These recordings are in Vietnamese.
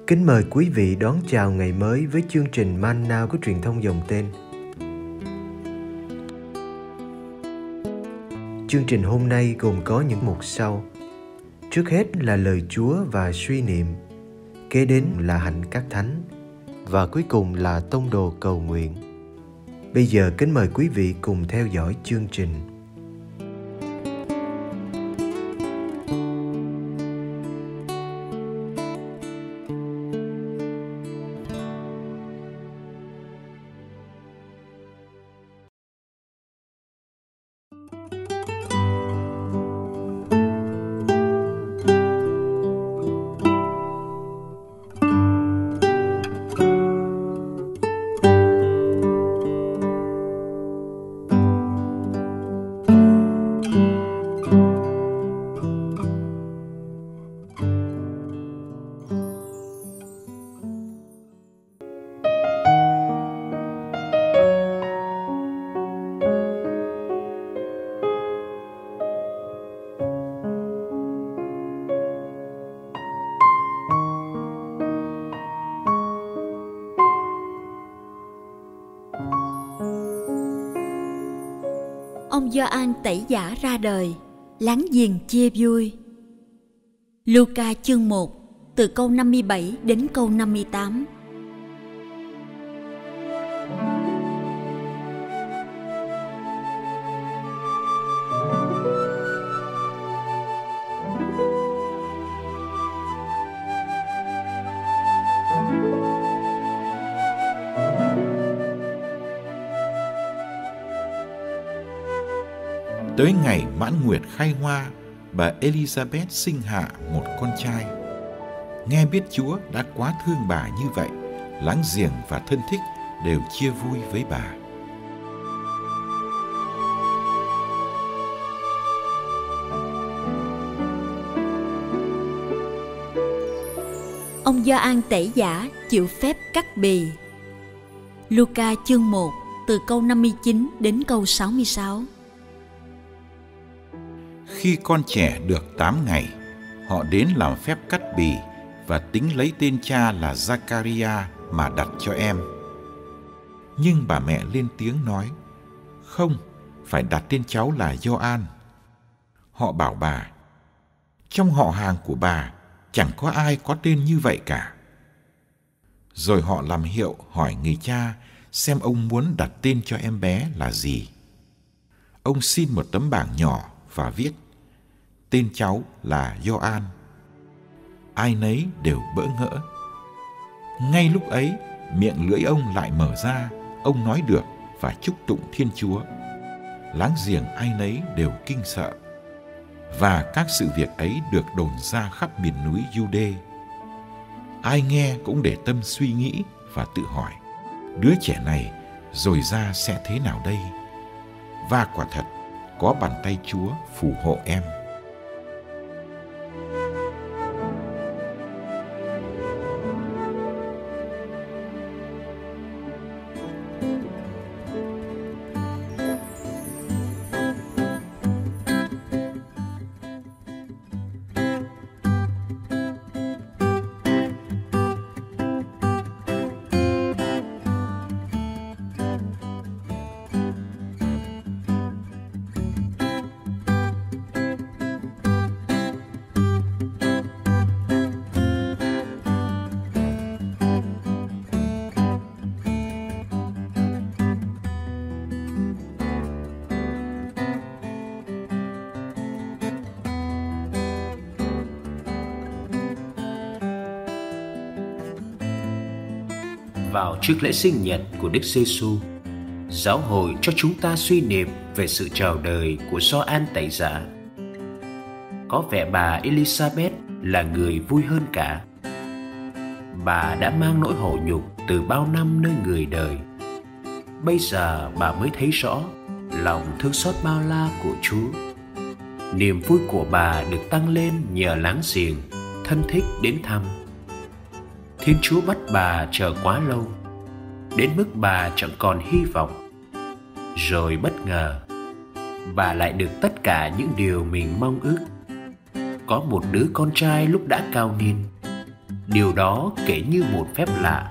Kính mời quý vị đón chào ngày mới với chương trình Man-na của truyền thông dòng tên. Chương trình hôm nay gồm có những mục sau. Trước hết là lời Chúa và suy niệm, kế đến là hạnh các thánh, và cuối cùng là tông đồ cầu nguyện. Bây giờ kính mời quý vị cùng theo dõi chương trình. Ông Gioan Tẩy Giả ra đời, láng giềng chia vui. Luca chương 1, từ câu 57 đến câu 58. Tới ngày mãn nguyệt khai hoa, bà Elizabeth sinh hạ một con trai. Nghe biết Chúa đã quá thương bà như vậy, láng giềng và thân thích đều chia vui với bà. Ông Gioan Tẩy Giả chịu phép cắt bì. Luca chương 1, từ câu 59 đến câu 66. Khi con trẻ được 8 ngày, họ đến làm phép cắt bì và tính lấy tên cha là Zachariah mà đặt cho em. Nhưng bà mẹ lên tiếng nói, không, phải đặt tên cháu là Gioan. Họ bảo bà, trong họ hàng của bà chẳng có ai có tên như vậy cả. Rồi họ làm hiệu hỏi người cha xem ông muốn đặt tên cho em bé là gì. Ông xin một tấm bảng nhỏ và viết, tên cháu là Gioan. Ai nấy đều bỡ ngỡ. Ngay lúc ấy, miệng lưỡi ông lại mở ra, ông nói được và chúc tụng Thiên Chúa. Láng giềng ai nấy đều kinh sợ. Và các sự việc ấy được đồn ra khắp miền núi Giu-đê. Ai nghe cũng để tâm suy nghĩ và tự hỏi, đứa trẻ này rồi ra sẽ thế nào đây? Và quả thật, có bàn tay Chúa phù hộ em. Vào trước lễ sinh nhật của Đức Giêsu, giáo hội cho chúng ta suy niệm về sự chào đời của Gioan Tẩy Giả. Có vẻ bà Elizabeth là người vui hơn cả. Bà đã mang nỗi hổ nhục từ bao năm nơi người đời. Bây giờ bà mới thấy rõ lòng thương xót bao la của Chúa. Niềm vui của bà được tăng lên nhờ láng giềng, thân thích đến thăm. Thiên Chúa bắt bà chờ quá lâu, đến mức bà chẳng còn hy vọng. Rồi bất ngờ, bà lại được tất cả những điều mình mong ước. Có một đứa con trai lúc đã cao niên. Điều đó kể như một phép lạ.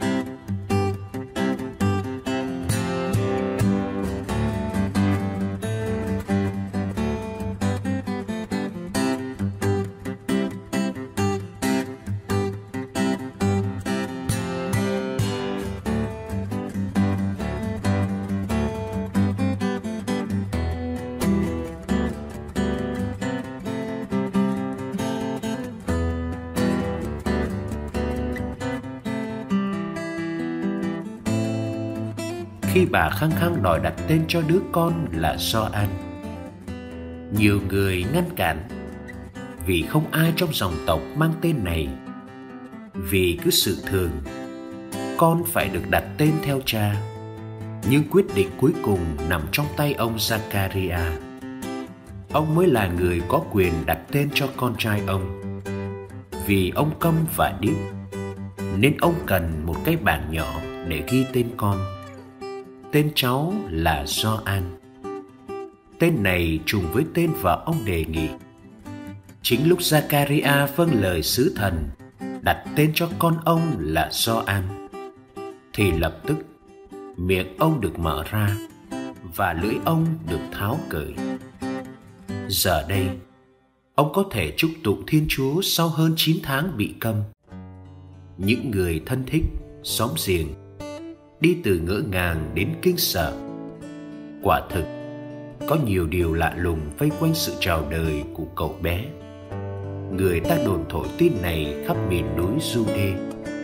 Khi bà khăng khăng đòi đặt tên cho đứa con là Gioan, nhiều người ngăn cản vì không ai trong dòng tộc mang tên này. Vì cứ sự thường, con phải được đặt tên theo cha. Nhưng quyết định cuối cùng nằm trong tay ông Zakaria. Ông mới là người có quyền đặt tên cho con trai ông. Vì ông câm và điếc, nên ông cần một cái bảng nhỏ để ghi tên con. Tên cháu là Gioan. Tên này trùng với tên vợ ông đề nghị. Chính lúc Zakaria vâng lời sứ thần đặt tên cho con ông là Gioan, thì lập tức miệng ông được mở ra và lưỡi ông được tháo cởi. Giờ đây, ông có thể chúc tụng Thiên Chúa sau hơn 9 tháng bị câm. Những người thân thích, xóm giềng đi từ ngỡ ngàng đến kinh sợ. Quả thực, có nhiều điều lạ lùng vây quanh sự chào đời của cậu bé. Người ta đồn thổi tin này khắp miền núi Jude.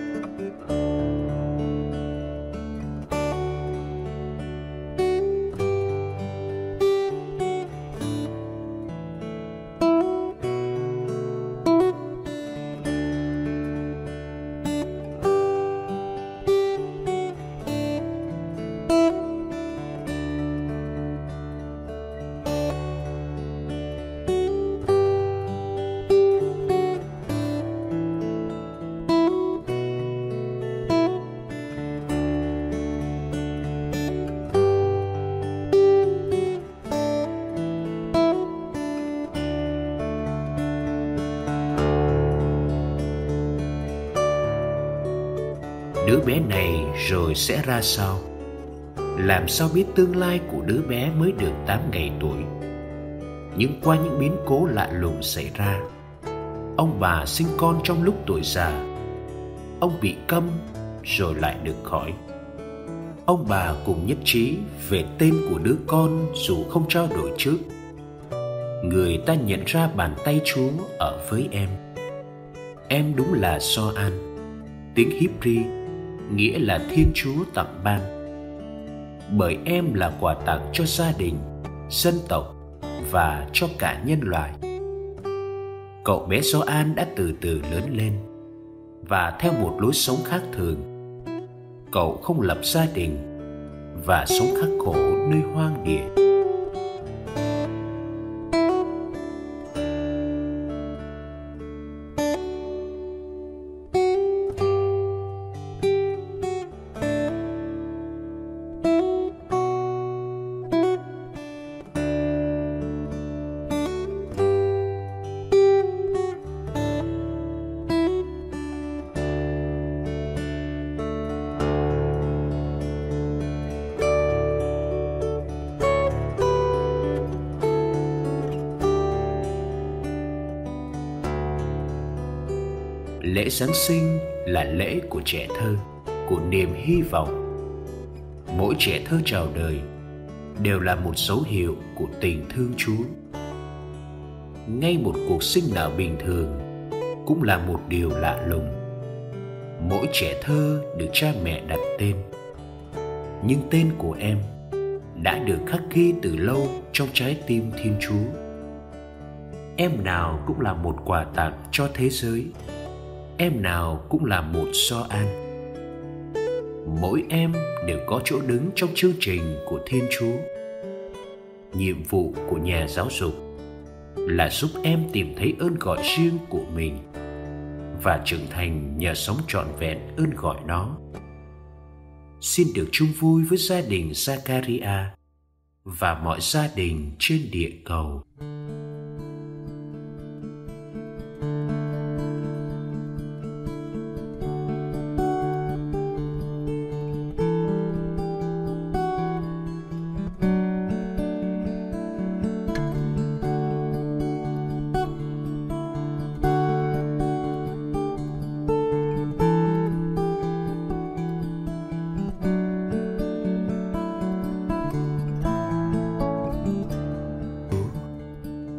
Đứa bé này rồi sẽ ra sao? Làm sao biết tương lai của đứa bé mới được 8 ngày tuổi? Nhưng qua những biến cố lạ lùng xảy ra, ông bà sinh con trong lúc tuổi già. Ông bị câm rồi lại được khỏi. Ông bà cùng nhất trí về tên của đứa con dù không trao đổi trước. Người ta nhận ra bàn tay Chúa ở với em. Em đúng là Gioan, tiếng Hebrew nghĩa là Thiên Chúa tặng ban. Bởi em là quà tặng cho gia đình, dân tộc và cho cả nhân loại. Cậu bé Gioan đã từ từ lớn lên và theo một lối sống khác thường. Cậu không lập gia đình và sống khắc khổ nơi hoang địa. Lễ Giáng sinh là lễ của trẻ thơ, của niềm hy vọng. Mỗi trẻ thơ chào đời đều là một dấu hiệu của tình thương Chúa. Ngay một cuộc sinh nở bình thường cũng là một điều lạ lùng. Mỗi trẻ thơ được cha mẹ đặt tên, nhưng tên của em đã được khắc ghi từ lâu trong trái tim Thiên Chúa. Em nào cũng là một quà tặng cho thế giới. Em nào cũng là một Gioan. Mỗi em đều có chỗ đứng trong chương trình của Thiên Chúa. Nhiệm vụ của nhà giáo dục là giúp em tìm thấy ơn gọi riêng của mình và trưởng thành nhờ sống trọn vẹn ơn gọi đó. Xin được chung vui với gia đình Zakaria và mọi gia đình trên địa cầu.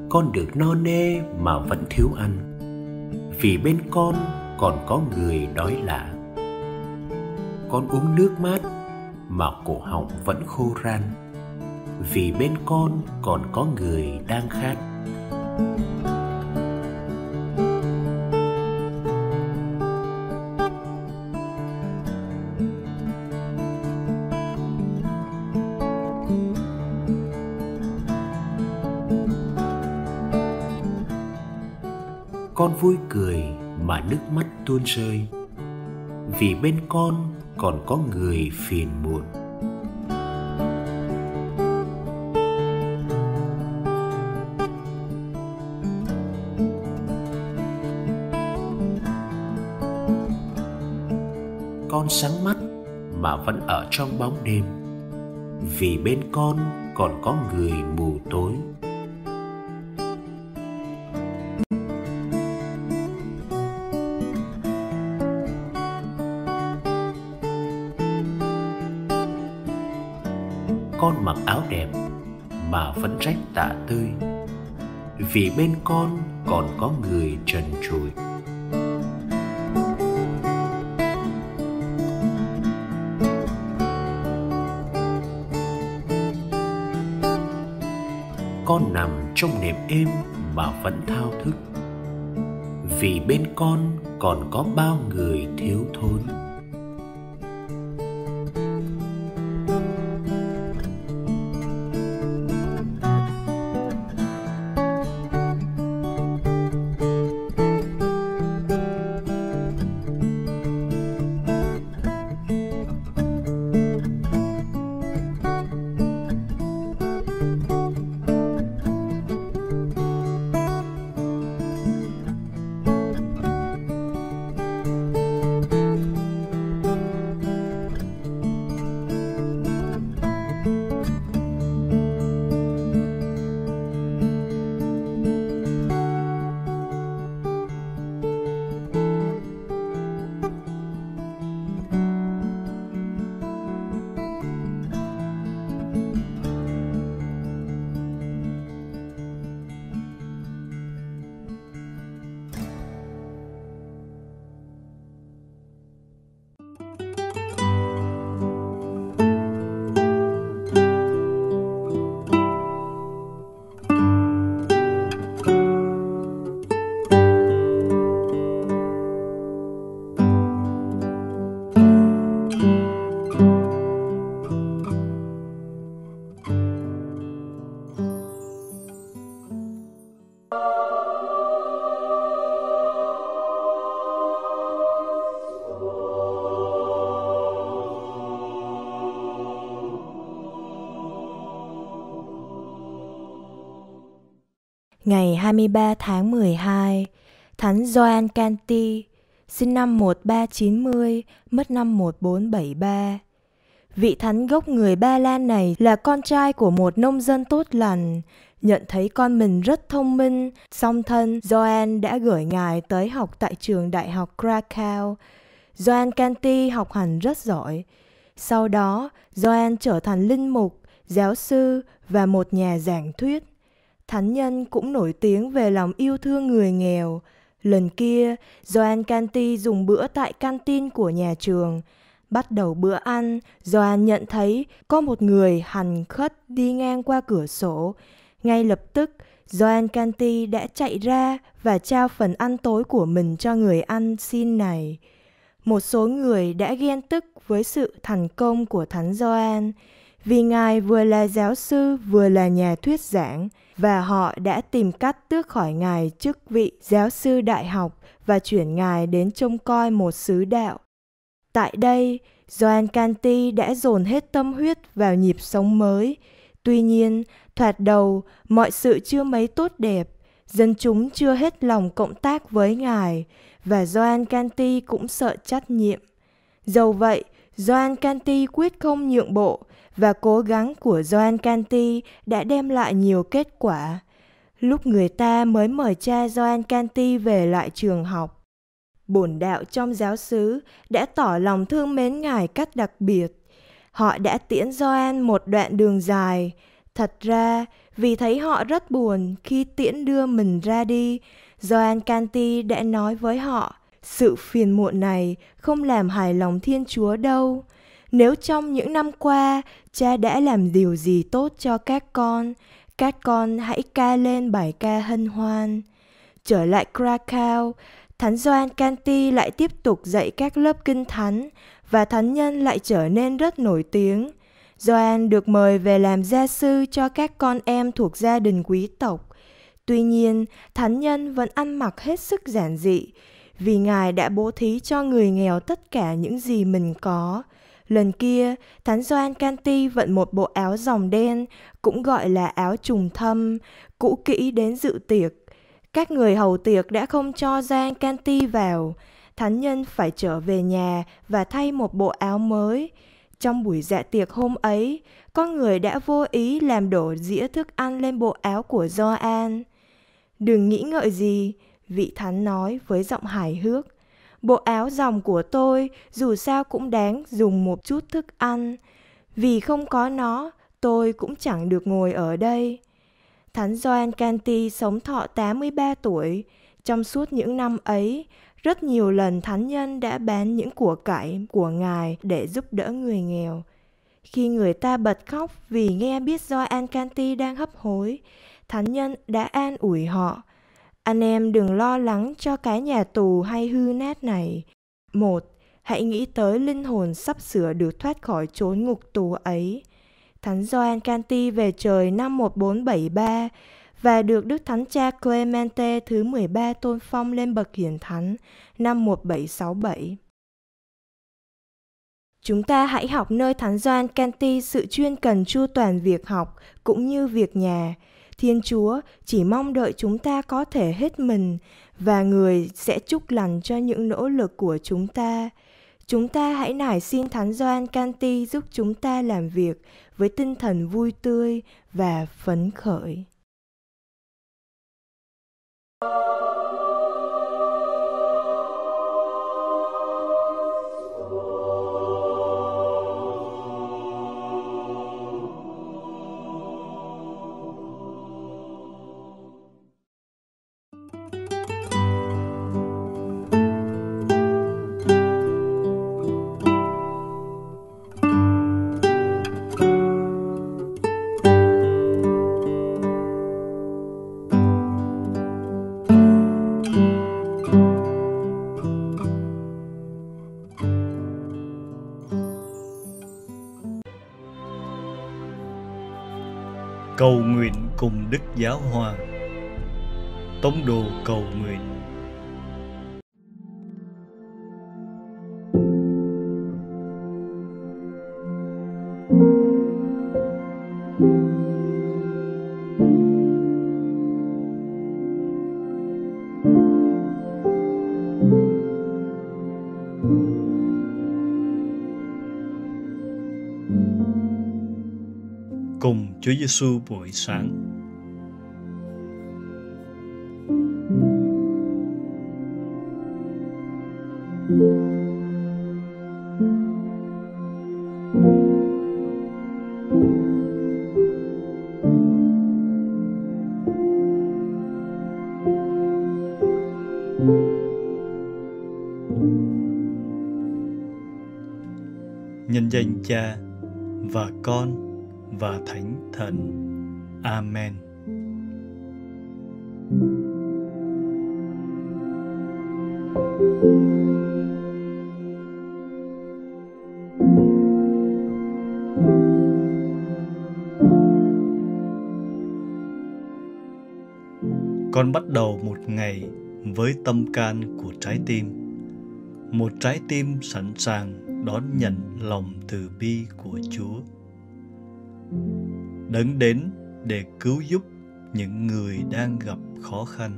con được no nê mà vẫn thiếu ăn, vì bên con còn có người đói lạ. Con uống nước mát mà cổ họng vẫn khô ran, vì bên con còn có người đang khát. Con vui cười mà nước mắt tuôn rơi, vì bên con còn có người phiền muộn. Con sáng mắt mà vẫn ở trong bóng đêm, vì bên con còn có người mù tối. Con mặc áo đẹp mà vẫn rách tả tơi, vì bên con còn có người trần trụi. Con nằm trong nệm êm mà vẫn thao thức, vì bên con còn có bao người thiếu thốn. Ngày 23 tháng 12, Thánh Gioan Canti, sinh năm 1390, mất năm 1473. Vị thánh gốc người Ba Lan này là con trai của một nông dân tốt lành. Nhận thấy con mình rất thông minh, song thân Gioan đã gửi ngài tới học tại trường đại học Krakow. Gioan Canti học hành rất giỏi. Sau đó, Gioan trở thành linh mục, giáo sư và một nhà giảng thuyết. Thánh nhân cũng nổi tiếng về lòng yêu thương người nghèo. Lần kia, Gioan Canti dùng bữa tại canteen của nhà trường. Bắt đầu bữa ăn, Gioan nhận thấy có một người hành khất đi ngang qua cửa sổ. Ngay lập tức, Gioan Canti đã chạy ra và trao phần ăn tối của mình cho người ăn xin này. Một số người đã ghen tức với sự thành công của Thánh Gioan, vì ngài vừa là giáo sư vừa là nhà thuyết giảng, và họ đã tìm cách tước khỏi ngài chức vị giáo sư đại học và chuyển ngài đến trông coi một xứ đạo. Tại đây, Gioan Canti đã dồn hết tâm huyết vào nhịp sống mới. Tuy nhiên, thoạt đầu, mọi sự chưa mấy tốt đẹp, dân chúng chưa hết lòng cộng tác với ngài, và Gioan Canti cũng sợ trách nhiệm. Dầu vậy, Gioan Canti quyết không nhượng bộ, và cố gắng của Gioan Canti đã đem lại nhiều kết quả. Lúc người ta mới mời cha Gioan Canti về lại trường học, bổn đạo trong giáo xứ đã tỏ lòng thương mến ngài cách đặc biệt. Họ đã tiễn Gioan một đoạn đường dài, Thật ra, vì thấy họ rất buồn khi tiễn đưa mình ra đi, Gioan Canty đã nói với họ, sự phiền muộn này không làm hài lòng Thiên Chúa đâu. Nếu trong những năm qua, cha đã làm điều gì tốt cho các con hãy ca lên bài ca hân hoan. Trở lại Krakow, Thánh Gioan Canty lại tiếp tục dạy các lớp kinh thánh và thánh nhân lại trở nên rất nổi tiếng. Gioan được mời về làm gia sư cho các con em thuộc gia đình quý tộc. Tuy nhiên, thánh nhân vẫn ăn mặc hết sức giản dị, vì Ngài đã bố thí cho người nghèo tất cả những gì mình có. Lần kia, Thánh Gioan Canty vận một bộ áo ròng đen, cũng gọi là áo trùng thâm, cũ kỹ đến dự tiệc. Các người hầu tiệc đã không cho Gioan Canty vào. Thánh nhân phải trở về nhà và thay một bộ áo mới. Trong buổi dạ tiệc hôm ấy, có người đã vô ý làm đổ dĩa thức ăn lên bộ áo của Gioan. Đừng nghĩ ngợi gì, vị thánh nói với giọng hài hước. Bộ áo ròng của tôi dù sao cũng đáng dùng một chút thức ăn. Vì không có nó, tôi cũng chẳng được ngồi ở đây. Thánh Gioan Canty sống thọ 83 tuổi. Trong suốt những năm ấy, rất nhiều lần thánh nhân đã bán những của cải của Ngài để giúp đỡ người nghèo. Khi người ta bật khóc vì nghe biết Gioan Canty đang hấp hối, thánh nhân đã an ủi họ. Anh em đừng lo lắng cho cái nhà tù hay hư nát này. Hãy nghĩ tới linh hồn sắp sửa được thoát khỏi chốn ngục tù ấy. Thánh Gioan Canty về trời năm 1473 và được Đức Thánh Cha Clemente thứ 13 tôn phong lên bậc hiển thánh năm 1767. Chúng ta hãy học nơi Thánh Gioan Canty sự chuyên cần chu toàn việc học cũng như việc nhà. Thiên Chúa chỉ mong đợi chúng ta có thể hết mình và Người sẽ chúc lành cho những nỗ lực của chúng ta. Chúng ta hãy nài xin Thánh Gioan Canty giúp chúng ta làm việc với tinh thần vui tươi và phấn khởi. Cầu nguyện cùng Đức Giáo Hoàng. Tông đồ cầu nguyện. Cùng Chúa Giêsu buổi sáng. Nhân danh Cha và Con và Thánh Thần. Amen. Con bắt đầu một ngày với tâm can của trái tim, một trái tim sẵn sàng đón nhận lòng từ bi của Chúa, Đấng đến để cứu giúp những người đang gặp khó khăn.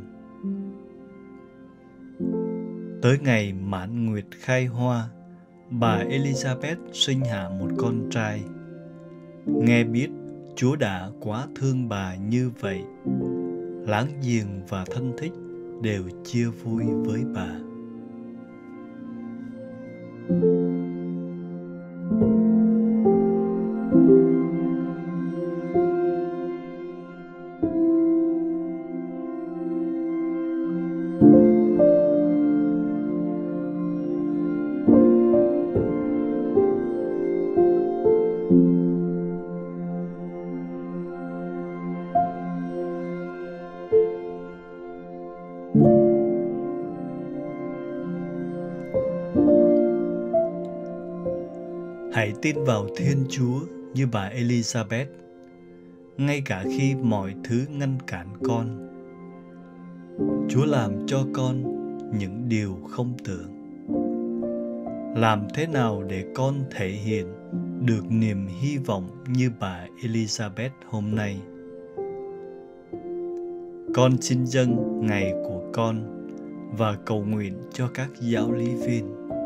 Tới ngày mãn nguyệt khai hoa, bà Elizabeth sinh hạ một con trai. Nghe biết Chúa đã quá thương bà như vậy, láng giềng và thân thích đều chia vui với bà. tin vào Thiên Chúa như bà Elizabeth, ngay cả khi mọi thứ ngăn cản con. Chúa làm cho con những điều không tưởng. Làm thế nào để con thể hiện được niềm hy vọng như bà Elizabeth hôm nay? Con xin dâng ngày của con và cầu nguyện cho các giáo lý viên.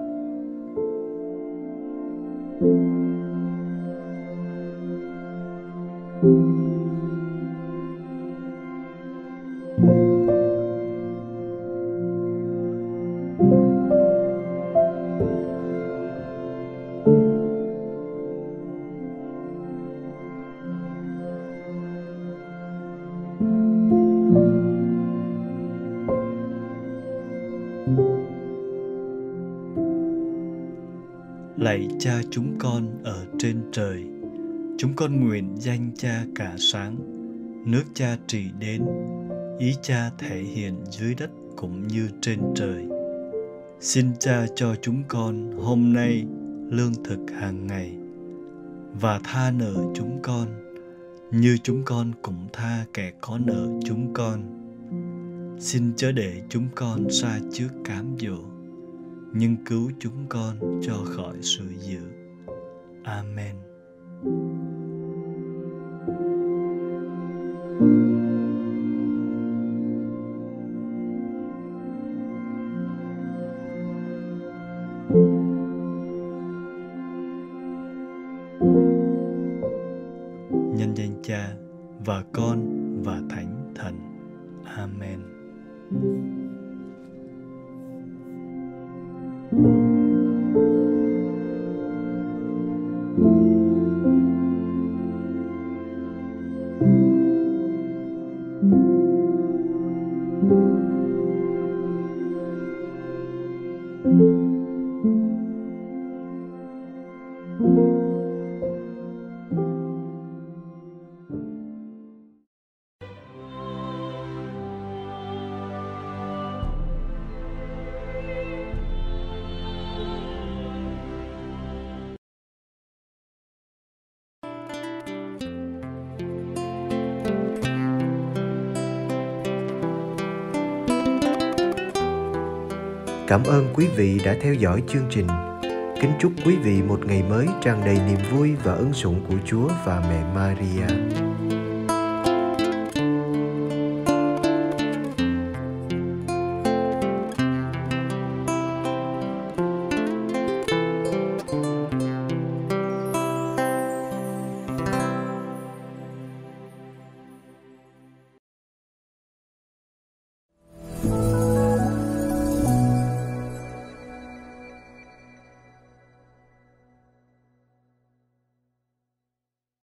Lạy Cha chúng con ở trên trời, chúng con nguyện danh Cha cả sáng, nước Cha trị đến, ý Cha thể hiện dưới đất cũng như trên trời. Xin Cha cho chúng con hôm nay lương thực hàng ngày, và tha nợ chúng con như chúng con cũng tha kẻ có nợ chúng con. Xin chớ để chúng con sa trước cám dỗ, nhưng cứu chúng con cho khỏi sự dữ. Amen. Nhân danh Cha và Con và Thánh Thần. Amen. Cảm ơn quý vị đã theo dõi chương trình. Kính chúc quý vị một ngày mới tràn đầy niềm vui và ân sủng của Chúa và mẹ Maria.